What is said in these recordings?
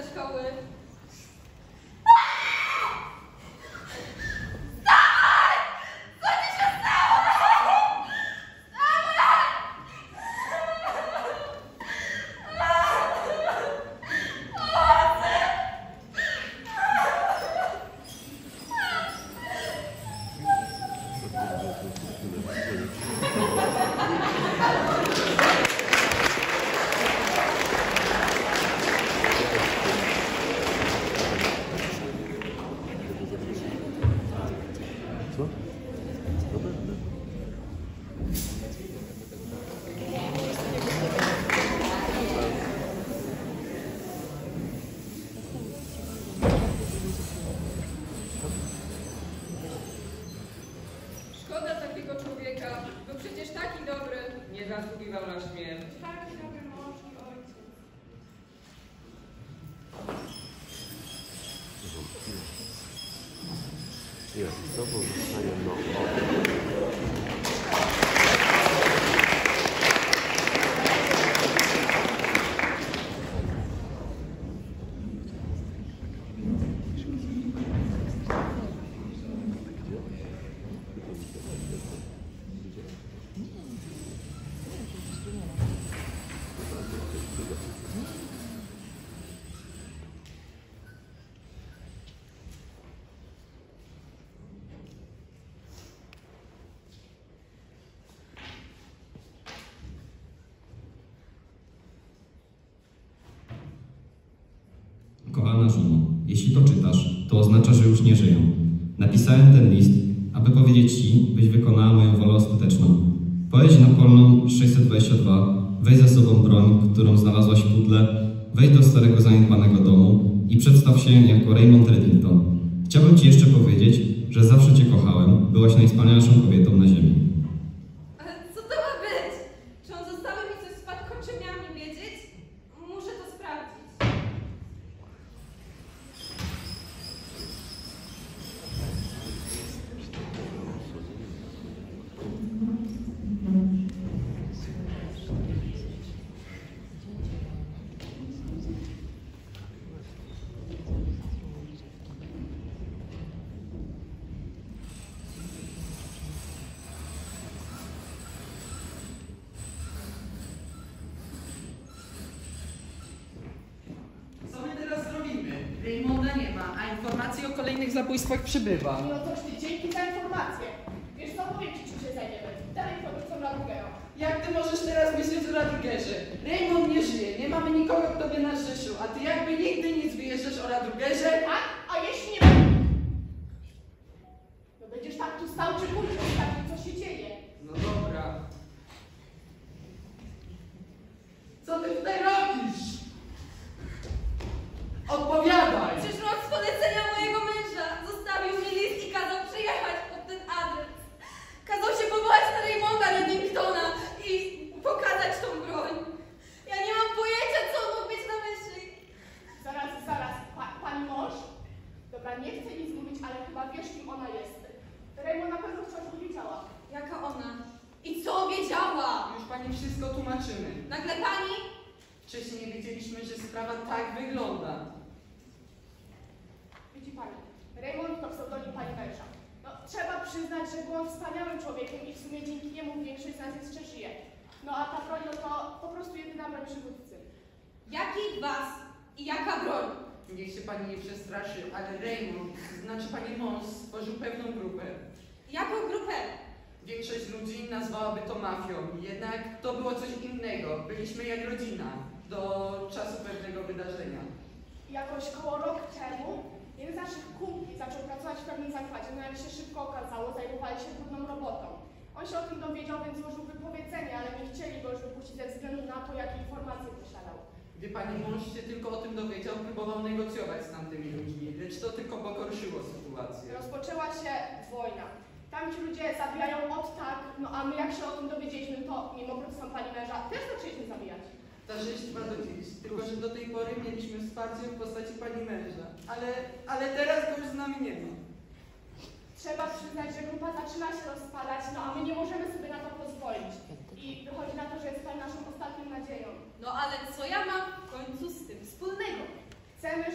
szkoły. Zasługiwał na śmierć. Taki dobry mąż i ojciec. Jest, znowu zostanie nowo. Kochana żono, jeśli to czytasz, to oznacza, że już nie żyję. Napisałem ten list, aby powiedzieć Ci, byś wykonała moją wolę ostateczną. Pojedź na Polną 622, weź ze sobą broń, którą znalazłaś w pudle, wejdź do starego zaniedbanego domu i przedstaw się jako Raymond Reddington. Chciałbym Ci jeszcze powiedzieć, że zawsze Cię kochałem, byłaś najwspanialszą kobietą na ziemi. Ale co to ma być? Czy on zostawił mi coś z spadkoczyniami wiedzieć? Muszę to sprawdzić. Co my teraz zrobimy? Raymonda nie ma, a informacji o kolejnych zabójstwach przybywa. No to ty, dzięki za informację. Wiesz co, powiem ci, czym się zajmiemy. Dalej wchodzą Radugera. Jak ty możesz teraz myśleć o Radrugerze? Raymond nie żyje, nie mamy nikogo, kto by nas rzeszył, a ty jakby nigdy nic wyjeżdżasz o Radrugerze? Tak? A jeśli nie będzie? No będziesz tak tu stał czy kurczę, tak, co się dzieje. No dobra. Co ty tutaj robisz? Odpowiadaj! Przyszłam z polecenia mojego męża. Zostawił mi list i kazał przyjechać pod ten adres. Kazał się powołać na Raymonda Reddingtona i pokazać tą broń. Ja nie mam pojęcia, co on mógł mieć na myśli. Zaraz, pani mąż? Dobra, nie chcę nic mówić, ale chyba wiesz, kim ona jest. Raymond na pewno wciąż wiedziała. Jaka ona? I co wiedziała? Już pani wszystko tłumaczymy. Nagle pani? Wcześniej nie wiedzieliśmy, że sprawa tak wygląda. Widzi pani, Raymond to pseudonim pani męża. No, trzeba przyznać, że był on wspaniałym człowiekiem i w sumie dzięki niemu większość z nas jeszcze żyje. No a ta broń to po prostu jedyna broń przywódcy. Jakich was i jaka broń? Niech się pani nie przestraszy, ale Raymond, znaczy pani mąż, stworzył pewną grupę. Jaką grupę? Większość ludzi nazwałaby to mafią, jednak to było coś innego. Byliśmy jak rodzina, do czasu pewnego wydarzenia. Jakoś koło rok temu jeden z naszych kumpli zaczął pracować w pewnym zakładzie, no jak się szybko okazało, zajmowali się brudną robotą. On się o tym dowiedział, więc złożył wypowiedzenie, ale nie chcieli go już wypuścić ze względu na to, jakie informacje posiadał. Gdy pani mąż się tylko o tym dowiedział, próbował negocjować z tamtymi ludźmi, lecz to tylko pogorszyło sytuację. Rozpoczęła się wojna. Tamci ludzie zabijają od tak, no a my jak się o tym dowiedzieliśmy, to mimo protestów pani męża też zaczęliśmy zabijać. Ta rzecz trwa do dziś, tylko że do tej pory mieliśmy wsparcie w postaci pani męża, ale teraz go już z nami nie ma. Trzeba przyznać, że grupa zaczyna się rozpadać, no a my nie możemy sobie na to pozwolić. I wychodzi na to, że jest pani naszą ostatnią nadzieją. No ale co ja mam w końcu z tym wspólnego? Chcemy,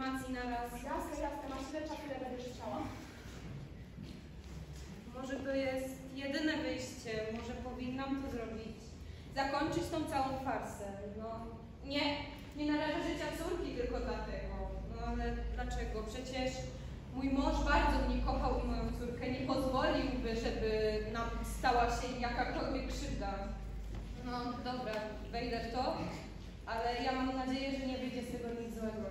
informacji na raz. Jasne, jasne, masz tyle czasu, ile będziesz chciała. Może to jest jedyne wyjście, może powinnam to zrobić. Zakończyć tą całą farsę. No, nie narażę życia córki tylko dlatego. No ale dlaczego? Przecież mój mąż bardzo mnie kochał i moją córkę. Nie pozwoliłby, żeby nam stała się jakakolwiek krzywda. No dobra, wejdę w to, ale ja mam nadzieję, że nie wyjdzie z tego nic złego.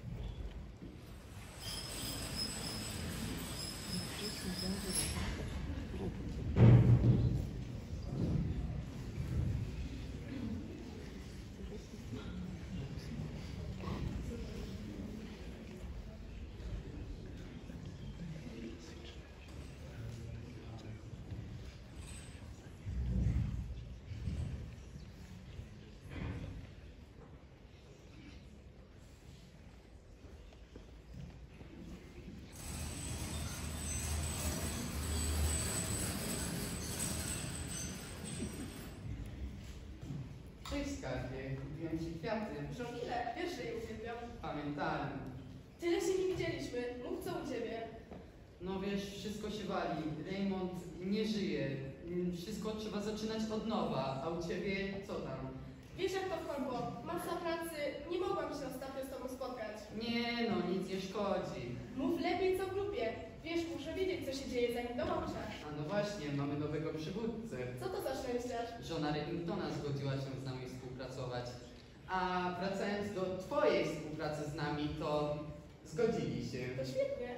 Cześć skarbie, kupiłem ci kwiaty. Ile? Wiesz, że je uwielbiam. Pamiętałem. Tyle się nie widzieliśmy. Mów co u ciebie. No wiesz, wszystko się wali. Raymond nie żyje. Wszystko trzeba zaczynać od nowa. A u ciebie co tam? Wiesz jak to wpadło? Masa pracy, nie mogłam się ostatnio z tobą spotkać. Nie no, nic nie szkodzi. Mów lepiej co w grupie. Wiesz, muszę wiedzieć co się dzieje zanim dołączę. A no właśnie, mamy nowego przywódcę. Co to za szczęściarz? Żona Remingtona zgodziła się z nami współpracować. A wracając do twojej współpracy z nami, to zgodzili się. To świetnie.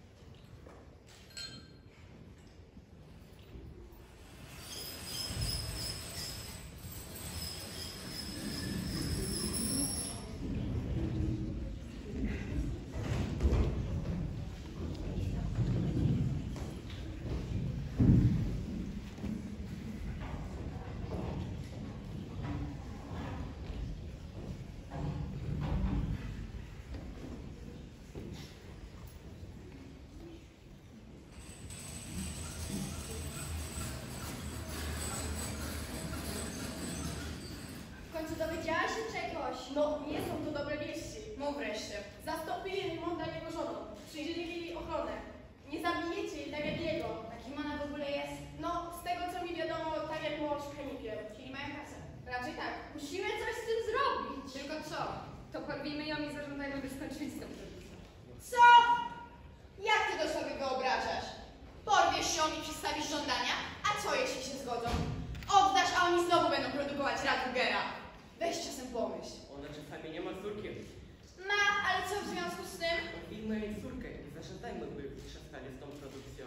W końcu dowiedziałaś się czegoś. No, nie są to dobre wieści. Mów wreszcie. Zastąpili Raymonda jego żoną. Przyjęli jej ochronę. Nie zabijecie jej tak jak jego. A kim ona w ogóle jest? No, z tego co mi wiadomo, tak jak mąż chemikiem. Czyli mają kasę. Raczej tak. Musimy coś z tym zrobić. Tylko co? To porwijmy ją i zażądajmy, by skończyć z tym procesem. Co? Jak ty to sobie wyobrażasz? Porwiesz ją i przedstawisz żądania? A co jeśli się zgodzą? Oddasz, a oni znowu będą produkować Radugera. Weź czasem pomyśl. Ona czasami nie ma córki. Ma, ale co w związku z tym? Ubijmy jej córkę i zażądajmy, by przestali z tą produkcją.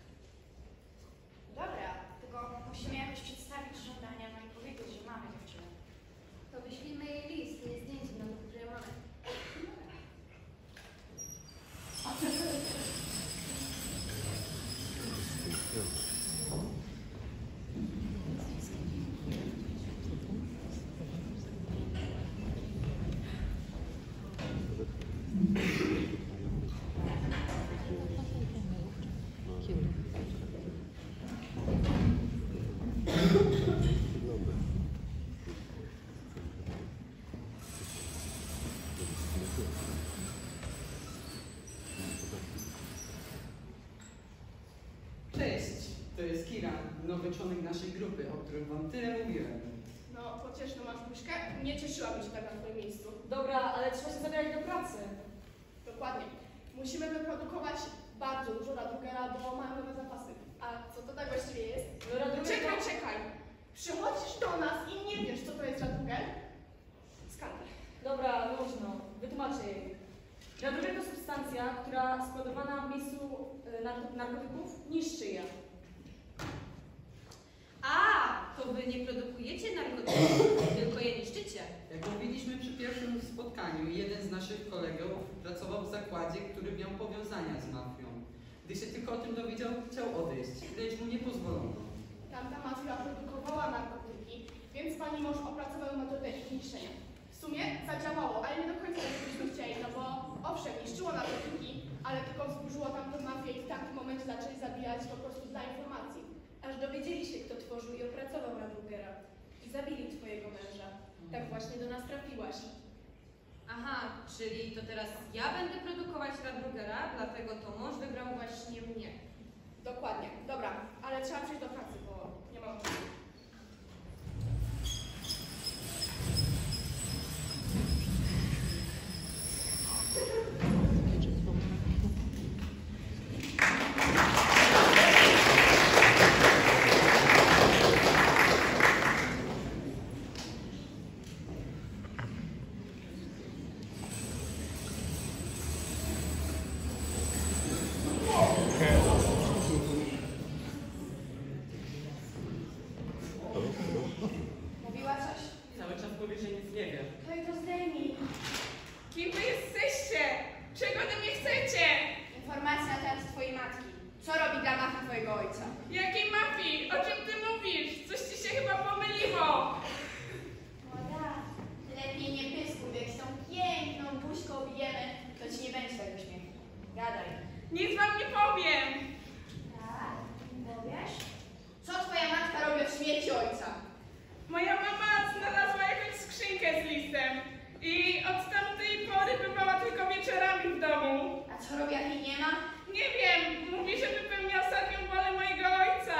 Dobra, tylko musimy jakoś przedstawić żądania, no i powiedzieć, że mamy dziewczynę. To wyślijmy jej list, nie zdjęcie na to, że ją mamy. Cześć, to jest Kira, nowy członek naszej grupy, o którym wam tyle mówiłem. No, pocieszną masz buźkę. Nie cieszyłabym się tak na twoim miejscu. Dobra, ale trzeba się zabrać do pracy. Dokładnie. Musimy wyprodukować bardzo dużo Radugera, bo mamy nowe zapasy. A co to tak właściwie jest? No, Raduger Czekaj, to- czekaj! Przychodzisz do nas i nie wiesz, co to jest Raduger? Skandal. Dobra, luźno, wytłumaczę jej. Raduger to substancja, która składowana w miejscu narkotyków niszczy je. A, to wy nie produkujecie narkotyków, tylko je niszczycie. Jak mówiliśmy przy pierwszym spotkaniu, jeden z naszych kolegów pracował w zakładzie, który miał powiązania z mafią. Gdy się tylko o tym dowiedział, chciał odejść, lecz mu nie pozwolono. Tamta mafia produkowała narkotyki, więc pani mąż opracował metodę ich niszczenia. W sumie zadziałało, ale nie do końca jak byśmy chcieli, no bo owszem, niszczyło narkotyki, ale tylko wzburzyło tamtą mafię i w tamtym momencie zaczęli zabijać po prostu dla informacji. Aż dowiedzieli się, kto tworzył i opracował Radugera. I zabili twojego męża. Tak właśnie do nas trafiłaś. Aha, czyli to teraz ja będę produkować Radbrugera, dlatego to mąż wybrał właśnie mnie. Dokładnie. Dobra, ale trzeba przejść do pracy, bo nie mam czasu. Mówiła coś? Cały czas mówi, że nic nie wie. No i to zdejmij. Kim wy jesteście? Czego ode mnie chcecie? Informacja na temat twojej matki. Co robi dla mafii twojego ojca? Jakiej mafii? O czym ty mówisz? Coś ci się chyba pomyliło. Młoda, lepiej nie pyskuj, jak z tą piękną buźką bijemy, to ci nie będzie tego śmiechu. Gadaj. Nic wam nie powiem. Tak? Powiesz? Co twoja matka robi od śmierci ojca? Moja mama znalazła jakąś skrzynkę z listem i od tamtej pory bywała tylko wieczorami w domu. A co robi, jak jej nie ma? Nie wiem, mówi, że wypełnia ostatnią wolę mojego ojca.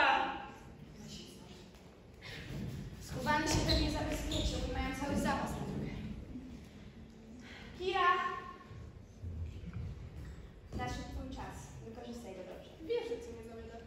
Skubany się pewnie zabezpieczył i mają cały zapas na drogę. Kira! Nadszedł twój czas. Wykorzystaj go dobrze. Wiesz, że cię nie zawiodę.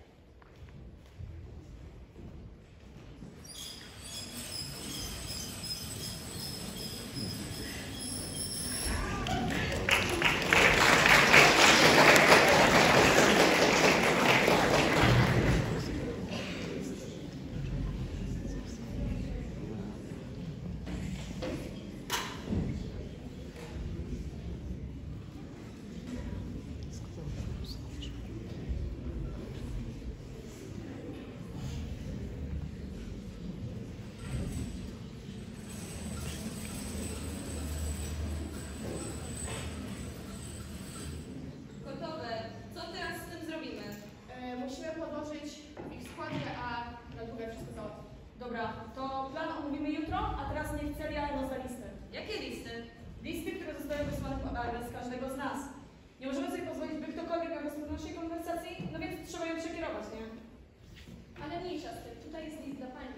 Gotowe. Co teraz z tym zrobimy? Musimy podłożyć ich składzie, a na długie wszystko załatwi. Dobra, to plan omówimy jutro, a teraz niech Celia rozda listy. Jakie listy? Listy, które zostały wysłane pod adres każdego z nas. Nie możemy sobie pozwolić, by ktokolwiek miał dostęp do naszej konwersacji, no więc trzeba ją przekierować, nie? Ale mniejsza z tym. Tutaj jest list dla pani.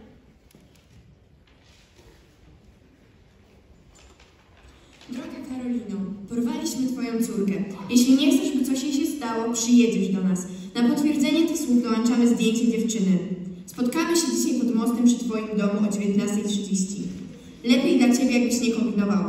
Droga Karolino, porwaliśmy twoją córkę. Jeśli nie chcesz, by coś jej się stało, przyjedziesz do nas. Na potwierdzenie tych słów dołączamy zdjęcie dziewczyny. Spotkamy się dzisiaj pod mostem przy twoim domu o 19:30. Lepiej dla ciebie, jakbyś nie kombinowała.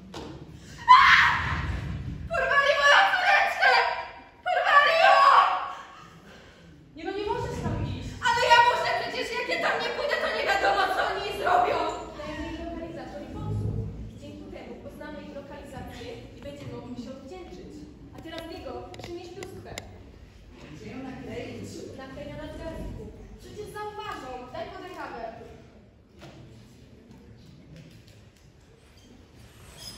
Porwali moją córeczkę! Porwali ją! Nie no, nie możesz tam iść. Ale ja muszę przecież, jak ja tam nie pójdę, to nie wiadomo, co oni jej zrobią. Dajemy ich lokalizator i pomysł. Dzięki temu poznamy ich lokalizację i będziemy mogli się odwdzięczyć. A teraz Diego, przynieś pluskwę. Gdzie ją nakleić? Naklejona na drzewku. Przecież zauważą. Daj pod rękawę.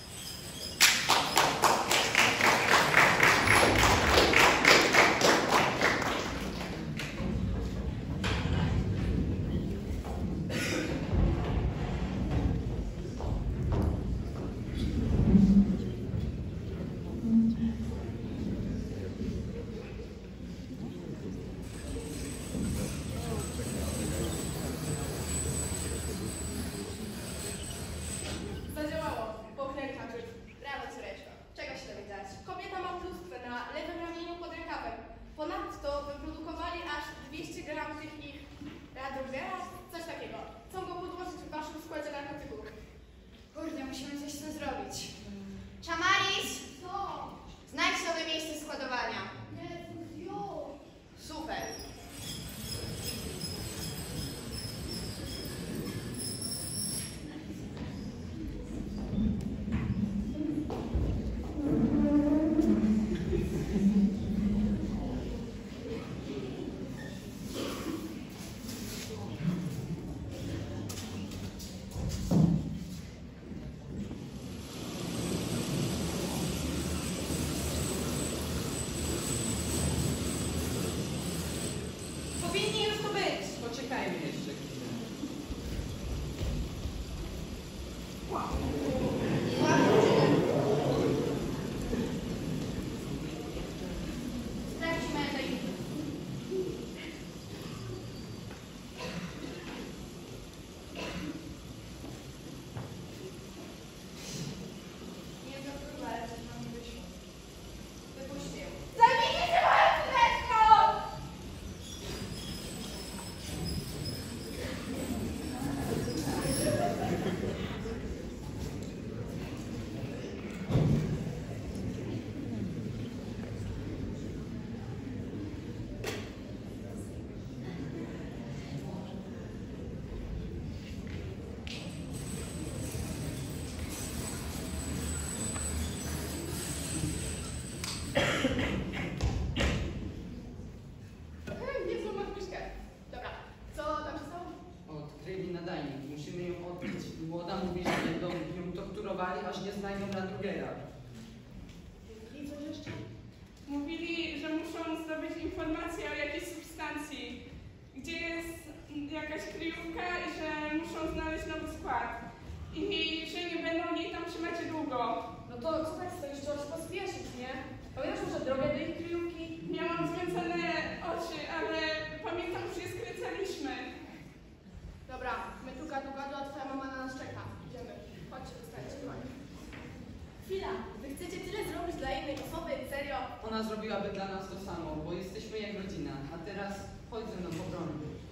aż nie znajdą Radugera. I coś jeszcze? Mówili, że muszą zdobyć informację o jakiejś substancji, gdzie jest jakaś kryjówka i że muszą znaleźć nowy skład. I że nie będą jej tam trzymać długo. No to co tak stoisz, trzeba się pospieszyć, nie? Pamiętasz może drogę do ich kryjówki? Miałam zmęczone oczy, ale pamiętam, że je skręcaliśmy. Dobra, my tu gadu, a twoja mama na nas czeka. Idziemy. Chodźcie, zostańcie. Chwila, wy chcecie tyle zrobić dla innej osoby? Serio? Ona zrobiłaby dla nas to samo, bo jesteśmy jak rodzina. A teraz chodź ze mną po broń.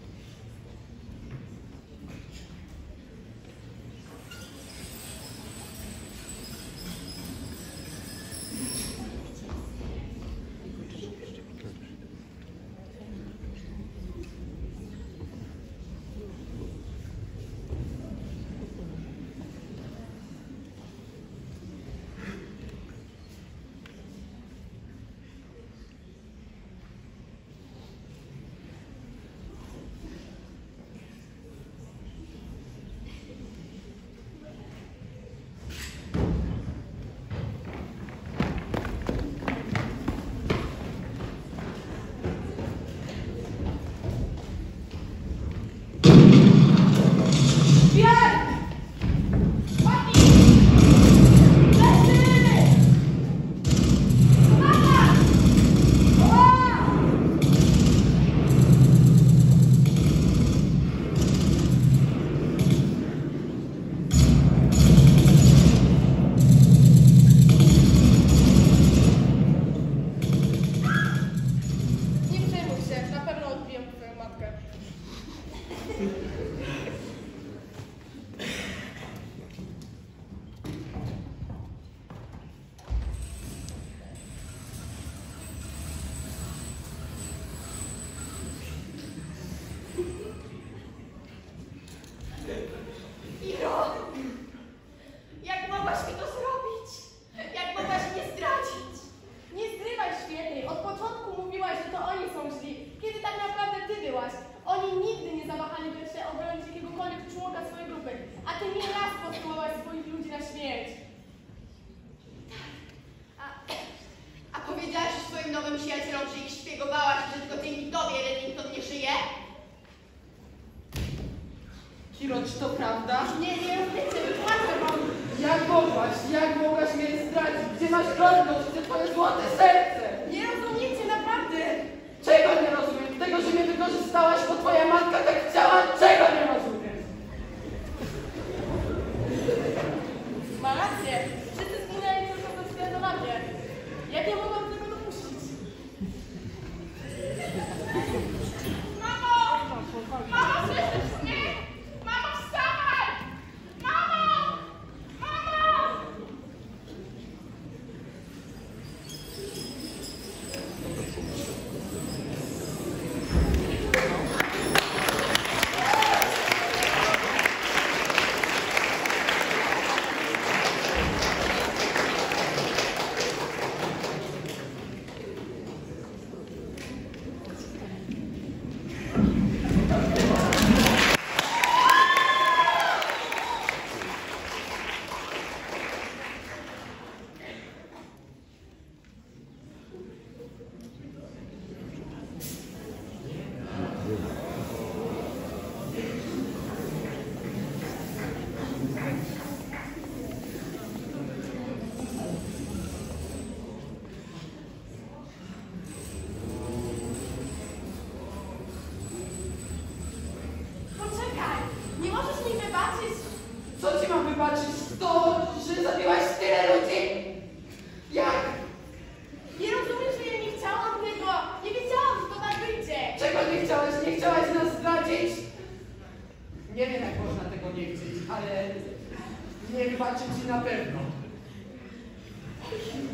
Kiro, czy to prawda? Nie, wytłumaczę wam. Jak mogłaś mnie zdradzić? Gdzie masz godność? Gdzie twoje złote serce? Nie rozumiecie, naprawdę. Czego nie rozumiem? Tego, że mnie wykorzystałaś, bo twoja matka tak chciała? Czego nie rozumiem? Ma rację. Wszyscy zginęli tylko ze względu na mnie. Jak ja mogłam tego dopuścić? Mamo! Mamo, słyszysz mnie? Mamo, wstawaj! Mamo! Mamo! Poczekaj, nie możesz mi wybaczyć? Co ci mam wybaczyć? To, że zabiłaś tyle ludzi? Jak? Nie rozumiesz, że ja nie chciałam tego. Nie wiedziałam, że to tak wyjdzie. Czego nie chciałeś? Nie chciałaś nas zdradzić? Nie wiem, jak można tego nie chcieć, ale nie wybaczę ci na pewno.